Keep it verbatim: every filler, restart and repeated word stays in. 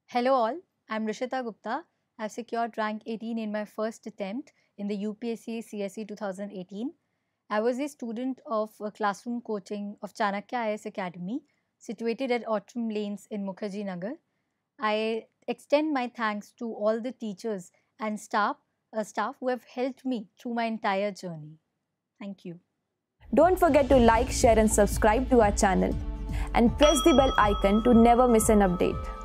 Hello all, I'm Rishita Gupta. I've secured rank eighteen in my first attempt in the U P S C C S E two thousand eighteen. I was a student of uh, classroom coaching of Chanakya I A S Academy, situated at Autumn Lanes in Mukherjee Nagar. I extend my thanks to all the teachers and staff, uh, staff who have helped me through my entire journey. Thank you. Don't forget to like, share and subscribe to our channel and press the bell icon to never miss an update.